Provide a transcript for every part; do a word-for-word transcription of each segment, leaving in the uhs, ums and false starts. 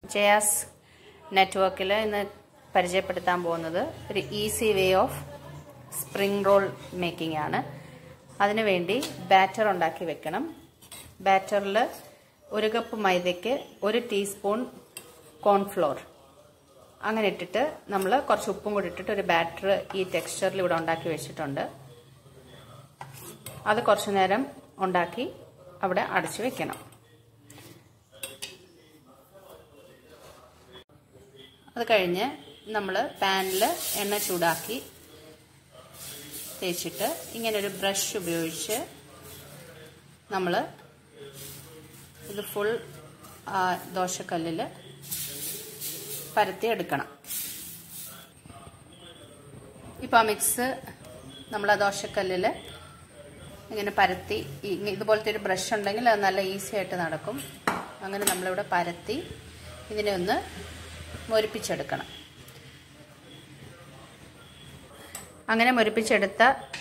ജയാസ് നെറ്റ്വർക്കിൽ ഇന്ന് പരിചയപ്പെടുത്താൻ പോകുന്നത് ഒരു easy way of spring roll making ആണ്. അതിനുവേണ്ടി ബാറ്റർ ഉണ്ടാക്കി വെക്കണം. ബാറ്ററിൽ ഒരു കപ്പ് മൈദയ്ക്ക് ഒരു ടീസ്പൂൺ കോൺഫ്ലോർ അങ്ങനെ ഇട്ടിട്ട് നമ്മൾ കുറച്ച് ഉപ്പും കൂടി ഇട്ടിട്ട് ഒരു ബാറ്റർ ഈ ടെക്സ്ചറിൽ ഇവിടെ ഉണ്ടാക്കി വെച്ചിട്ടുണ്ട്. അത് കുറച്ചു നേരം ഉണ്ടാക്കി അവിടെ അടച്ചു വെക്കണം. അത് കഴിഞ്ഞ് നമ്മൾ പാനിൽ എണ്ണ ചൂടാക്കി തേച്ചിട്ട് ഇങ്ങനൊരു ബ്രഷ് ഉപയോഗിച്ച് നമ്മൾ ഇത് ഫുൾ ദോശക്കല്ലിൽ പരത്തി എടുക്കണം. ഇപ്പോൾ ആ മിക്സ് നമ്മൾ ആ ദോശക്കല്ലിൽ ഇങ്ങനെ പരത്തി, ഇതുപോലത്തെ ഒരു ബ്രഷ് ഉണ്ടെങ്കിൽ അത് നല്ല ഈസി ആയിട്ട് നടക്കും. അങ്ങനെ നമ്മളിവിടെ പരത്തി ഇതിനെ ഒന്ന് മൊരിപ്പിച്ചെടുക്കണം. അങ്ങനെ മൊരിപ്പിച്ചെടുത്ത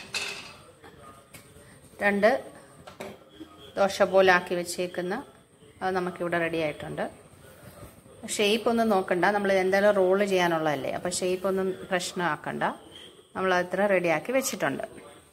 രണ്ട് ദോശ പോലാക്കി വെച്ചേക്കുന്ന അത് നമുക്കിവിടെ റെഡി ആയിട്ടുണ്ട്. ഷേപ്പ് ഒന്നും നോക്കണ്ട, നമ്മൾ എന്തായാലും റോള് ചെയ്യാനുള്ളതല്ലേ, അപ്പോൾ ഷേപ്പ് ഒന്നും പ്രശ്നമാക്കണ്ട. നമ്മൾ അത്ര റെഡിയാക്കി വെച്ചിട്ടുണ്ട്.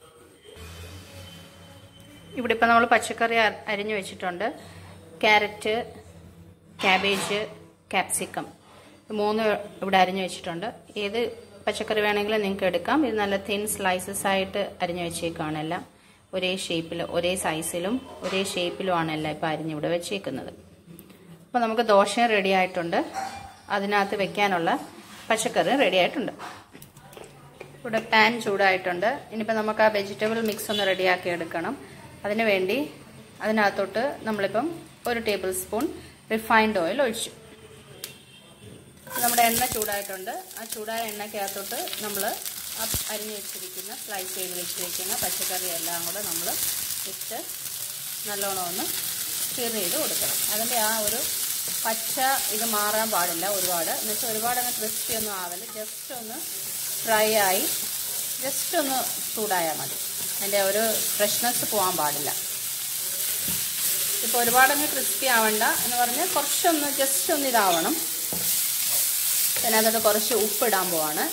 ഇവിടെ ഇപ്പം നമ്മൾ പച്ചക്കറി അരിഞ്ഞു വെച്ചിട്ടുണ്ട്. ക്യാരറ്റ്, ക്യാബേജ്, ക്യാപ്സിക്കം മൂന്ന് ഇവിടെ അരിഞ്ഞു വെച്ചിട്ടുണ്ട്. ഏത് പച്ചക്കറി വേണമെങ്കിലും നിങ്ങൾക്ക് എടുക്കാം. ഇത് നല്ല തിൻ സ്ലൈസസ് ആയിട്ട് അരിഞ്ഞു വെച്ചേക്കാണ്. എല്ലാം ഒരേ ഷേപ്പിൽ, ഒരേ സൈസിലും ഒരേ ഷേപ്പിലുമാണ് എല്ലാം ഇപ്പം അരിഞ്ഞിവിടെ വെച്ചേക്കുന്നത്. അപ്പോൾ നമുക്ക് ദോശയും റെഡി ആയിട്ടുണ്ട്. അതിനകത്ത് വെക്കാനുള്ള പച്ചക്കറി റെഡി ആയിട്ടുണ്ട്. ഇവിടെ പാൻ ചൂടായിട്ടുണ്ട്. ഇനിയിപ്പോൾ നമുക്ക് ആ വെജിറ്റബിൾ മിക്സ് ഒന്ന് റെഡിയാക്കി എടുക്കണം. അതിനു വേണ്ടി അതിനകത്തോട്ട് നമ്മളിപ്പം ഒരു ടേബിൾ സ്പൂൺ റിഫൈൻഡ് ഓയിൽ ഒഴിച്ചു. നമ്മുടെ എണ്ണ ചൂടായിട്ടുണ്ട്. ആ ചൂടായ എണ്ണയ്ക്കകത്തോട്ട് നമ്മൾ അരിഞ്ഞു വെച്ചിരിക്കുന്ന സ്ലൈസ് ചെയ്ത് വെച്ചിരിക്കുന്ന പച്ചക്കറി എല്ലാം കൂടെ നമ്മൾ ഇട്ട് നല്ലോണം ഒന്ന് സ്റ്റിർ ചെയ്ത് കൊടുക്കണം. അതിൻ്റെ ആ ഒരു പച്ച ഇത് മാറാൻ പാടില്ല ഒരുപാട്. എന്നുവെച്ചാൽ ഒരുപാട് അങ്ങ് ക്രിസ്പി ഒന്നും ആവില്ല. ജസ്റ്റ് ഒന്ന് ഫ്രൈ ആയി ജസ്റ്റ് ഒന്ന് ചൂടായാൽ മതി. അതിൻ്റെ ഒരു ഫ്രഷ്നെസ് പോകാൻ പാടില്ല. ഇപ്പോൾ ഒരുപാടങ്ങ് ക്രിസ്പി ആവണ്ട എന്ന് പറഞ്ഞാൽ കുറച്ചൊന്ന് ജസ്റ്റ് ഒന്ന് ഇതാവണം. പിന്നെ അതോട്ട് കുറച്ച് ഉപ്പിടാൻ പോവാണ്.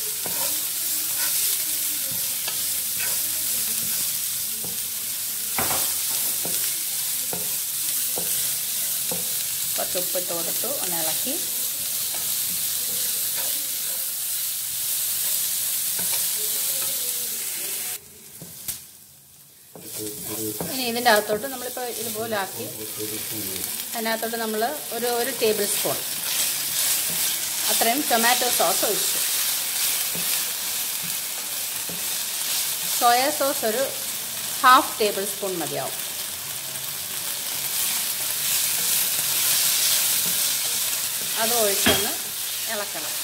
കുറച്ച് ഉപ്പിട്ട് കൊടുത്തു, ഒന്ന് ഇളക്കി. ഇനി ഇതിൻ്റെ അകത്തോട്ട് നമ്മളിപ്പോൾ ഇതുപോലെ ആക്കി അതിനകത്തോട്ട് നമ്മൾ ഒരു ഒരു ടേബിൾ സ്പൂൺ അത്രയും ടൊമാറ്റോ സോസ് ഒഴിച്ചു. സോയാ സോസ് ഒരു ഹാഫ് ടേബിൾ സ്പൂൺ മതിയാവും. അത് ഒഴിച്ചൊന്ന് ഇളക്കണം.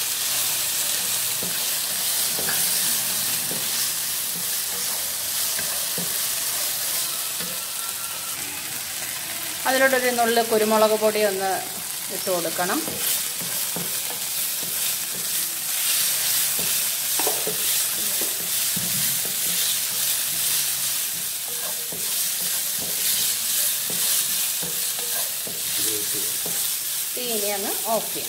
അതിലോട്ടൊരു നുള്ളു കുരുമുളക് പൊടി ഒന്ന് ഇട്ട് കൊടുക്കണം. തീ ഇനി അങ്ങ് ഓഫ് ചെയ്യാം.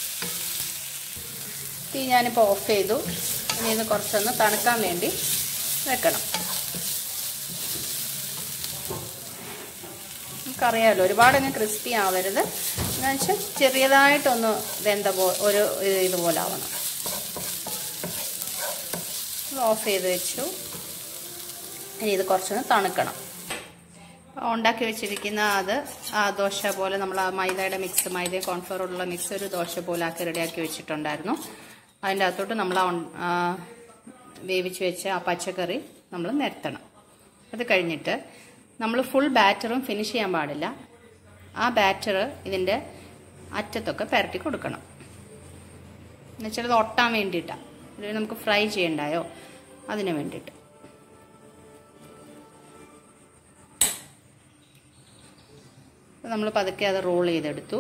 തീ ഞാനിപ്പോൾ ഓഫ് ചെയ്തു. ഇനി ഇത് കുറച്ചൊന്ന് തണുക്കാൻ വേണ്ടി വെക്കണം. നമുക്കറിയാമല്ലോ ഒരുപാടങ്ങ് ക്രിസ്പി ആവരുത്. എന്ന് വെച്ചാൽ ചെറിയതായിട്ടൊന്ന് വെന്ത പോ ഒരു ഇതുപോലെ ആവണം. ഓഫ് ചെയ്ത് വെച്ചു. ഇനി ഇത് കുറച്ചൊന്ന് തണുക്കണം. ഉണ്ടാക്കി വെച്ചിരിക്കുന്ന അത് ആ ദോശ പോലെ നമ്മൾ ആ മൈദയുടെ മിക്സ്, മൈദ കോൺഫ്ലോറുള്ള മിക്സ് ഒരു ദോശ പോലെ ആക്കി റെഡിയാക്കി വെച്ചിട്ടുണ്ടായിരുന്നു. അതിൻ്റെ അകത്തോട്ട് നമ്മൾ ആ വേവിച്ച് വെച്ച ആ പച്ചക്കറി നമ്മൾ നിരത്തണം. അത് കഴിഞ്ഞിട്ട് നമ്മൾ ഫുൾ ബാറ്ററും ഫിനിഷ് ചെയ്യാൻ പാടില്ല. ആ ബാറ്റർ ഇതിൻ്റെ അറ്റത്തൊക്കെ പുരട്ടി കൊടുക്കണം. എന്നുവെച്ചാൽ അത് ഒട്ടാൻ വേണ്ടിയിട്ടാണ്. ഇത് നമുക്ക് ഫ്രൈ ചെയ്യണ്ടായോ അതിന് വേണ്ടിയിട്ട്. നമ്മൾ പതുക്കെ അത് റോൾ ചെയ്തെടുത്തു.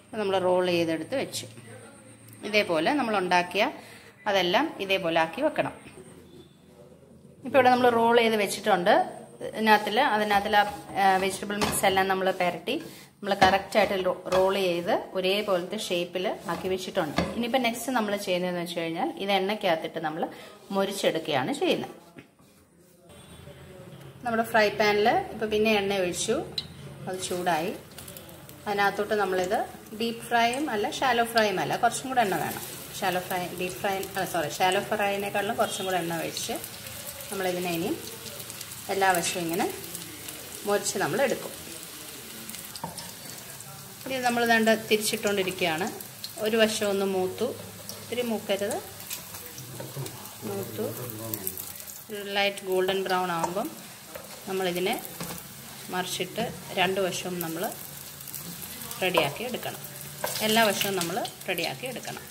നമ്മൾ റോൾ ചെയ്തെടുത്ത് വെച്ചു. ഇതേപോലെ നമ്മൾ ഉണ്ടാക്കിയ അതെല്ലാം ഇതേപോലെ ആക്കി വെക്കണം. ഇപ്പോൾ ഇവിടെ നമ്മൾ റോൾ ചെയ്ത് വെച്ചിട്ടുണ്ട്. ഇതിനകത്തിൽ അതിനകത്തിൽ ആ വെജിറ്റബിൾ മിക്സ് എല്ലാം നമ്മൾ പുരട്ടി നമ്മൾ കറക്റ്റായിട്ട് റോൾ ചെയ്ത് ഒരേപോലത്തെ ഷേപ്പിൽ ആക്കി വെച്ചിട്ടുണ്ട്. ഇനിയിപ്പോൾ നെക്സ്റ്റ് നമ്മൾ ചെയ്യുന്നതെന്ന് വെച്ച് കഴിഞ്ഞാൽ ഇത് എണ്ണയ്ക്കകത്തിട്ട് നമ്മൾ മൊരിച്ചെടുക്കുകയാണ് ചെയ്യുന്നത്. നമ്മുടെ ഫ്രൈ പാനിൽ ഇപ്പോൾ പിന്നെ എണ്ണ ഒഴിച്ചു, അത് ചൂടായി. അതിനകത്തോട്ട് നമ്മളിത് ഡീപ്പ് ഫ്രൈയും അല്ല ഷാലോ ഫ്രൈയും അല്ല, കുറച്ചും കൂടെ എണ്ണ വേണം. ഷാലോ ഫ്രൈ ഡീപ്പ് ഫ്രൈ അല്ല സോറി ഷാലോ ഫ്രൈനേക്കാളും കുറച്ചും കൂടെ എണ്ണ ഒഴിച്ച് നമ്മളിതിനെ ഇനിയും എല്ലാ വശവും ഇങ്ങനെ മുറിച്ച് നമ്മൾ എടുക്കും. ഇത് നമ്മൾ ദാണ്ട് തിരിച്ചിട്ടുകൊണ്ടിരിക്കുകയാണ്. ഒരു വശം ഒന്ന് മൂത്തു, ഇത്തിരി മൂക്കരുത്, മൂത്തു ഒരു ലൈറ്റ് ഗോൾഡൻ ബ്രൗൺ ആകുമ്പം നമ്മളിതിനെ മറിച്ചിട്ട് രണ്ട് വശവും നമ്മൾ റെഡിയാക്കി എടുക്കണം. എല്ലാ വശവും നമ്മൾ റെഡിയാക്കി എടുക്കണം.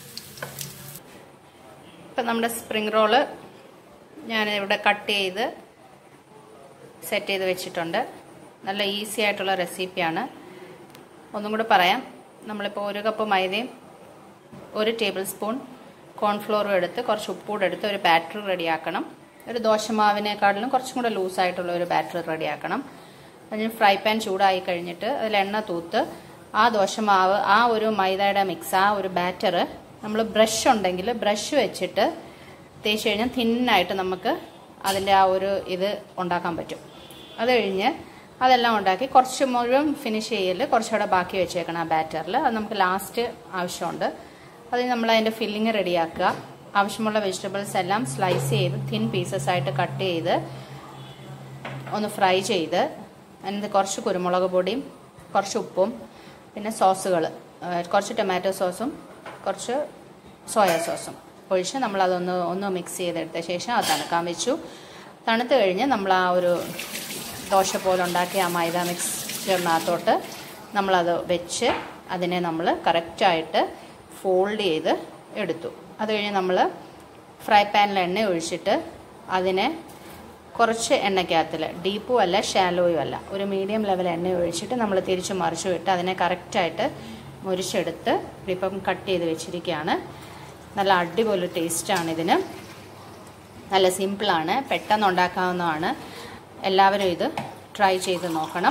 ഇപ്പം നമ്മുടെ സ്പ്രിംഗ് റോള് ഞാനിവിടെ കട്ട് ചെയ്ത് സെറ്റ് ചെയ്ത് വെച്ചിട്ടുണ്ട്. നല്ല ഈസി ആയിട്ടുള്ള റെസിപ്പിയാണ്. ഒന്നും കൂടെ പറയാം. നമ്മളിപ്പോൾ ഒരു കപ്പ് മൈദയും ഒരു ടേബിൾ സ്പൂൺ കോൺഫ്ലോറും എടുത്ത് കുറച്ച് ഉപ്പൂടെ എടുത്ത് ഒരു ബാറ്റർ റെഡിയാക്കണം. ഒരു ദോശമാവിനേക്കാളിലും കുറച്ചും കൂടെ ലൂസായിട്ടുള്ള ഒരു ബാറ്റർ റെഡിയാക്കണം. അതിന് ഫ്രൈ പാൻ ചൂടായി കഴിഞ്ഞിട്ട് അതിൽ എണ്ണ തൂത്ത് ആ ദോശമാവ് ആ ഒരു മൈദയുടെ മിക്സ് ആ ഒരു ബാറ്റർ നമ്മൾ ബ്രഷ് ഉണ്ടെങ്കിൽ ബ്രഷ് വെച്ചിട്ട് തേച്ച് കഴിഞ്ഞാൽ തിന്നായിട്ട് നമുക്ക് അതിൻ്റെ ആ ഒരു ഇത് ഉണ്ടാക്കാൻ പറ്റും. അത് കഴിഞ്ഞ് അതെല്ലാം ഉണ്ടാക്കി കുറച്ച് മുഴുവൻ ഫിനിഷ് ചെയ്യൽ കുറച്ചുകൂടെ ബാക്കി വെച്ചേക്കണം ആ ബാറ്ററിൽ. അത് നമുക്ക് ലാസ്റ്റ് ആവശ്യമുണ്ട്. അത് നമ്മൾ അതിൻ്റെ ഫില്ലിങ് റെഡിയാക്കുക. ആവശ്യമുള്ള വെജിറ്റബിൾസ് എല്ലാം സ്ലൈസ് ചെയ്ത് തിൻ പീസസ് ആയിട്ട് കട്ട് ചെയ്ത് ഒന്ന് ഫ്രൈ ചെയ്ത് അതിന് കുറച്ച് കുരുമുളക് പൊടിയും കുറച്ച് ഉപ്പും പിന്നെ സോസുകൾ കുറച്ച് ടൊമാറ്റോ സോസും കുറച്ച് സോയാ സോസും ഒഴിച്ച് നമ്മളതൊന്ന് ഒന്ന് മിക്സ് ചെയ്തെടുത്ത ശേഷം അത് തണുക്കാൻ വെച്ചു. തണുത്ത് കഴിഞ്ഞ് നമ്മൾ ആ ഒരു ദോശ പോലെ ഉണ്ടാക്കിയ ആ മൈദ മിക്സ്ചറിനകത്തോട്ട് നമ്മളത് വെച്ച് അതിനെ നമ്മൾ കറക്റ്റായിട്ട് ഫോൾഡ് ചെയ്ത് എടുത്തു. അത് കഴിഞ്ഞ് നമ്മൾ ഫ്രൈ പാനിൽ എണ്ണ ഒഴിച്ചിട്ട് അതിനെ കുറച്ച് എണ്ണയ്ക്കകത്തിൽ ഡീപ്പും അല്ല ഷാലോയും അല്ല ഒരു മീഡിയം ലെവൽ എണ്ണ ഒഴിച്ചിട്ട് നമ്മൾ തിരിച്ച് മറിച്ചു വിട്ട് അതിനെ കറക്റ്റായിട്ട് മുരിച്ചെടുത്ത് ഇപ്പം കട്ട് ചെയ്ത് വെച്ചിരിക്കുകയാണ്. നല്ല അടിപൊളി ടേസ്റ്റാണ് ഇതിന്. നല്ല സിമ്പിളാണ്, പെട്ടെന്ന് ഉണ്ടാക്കാവുന്നതാണ്. എല്ലാവരും ഇത് ട്രൈ ചെയ്ത് നോക്കണം.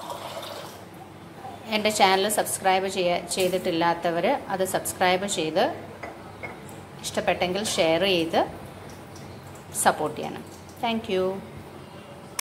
എൻ്റെ ചാനൽ സബ്സ്ക്രൈബ് ചെയ്യ ചെയ്തിട്ടില്ലാത്തവർ അത് സബ്സ്ക്രൈബ് ചെയ്ത് ഇഷ്ടപ്പെട്ടെങ്കിൽ ഷെയർ ചെയ്ത് സപ്പോർട്ട് ചെയ്യണം. Thank U.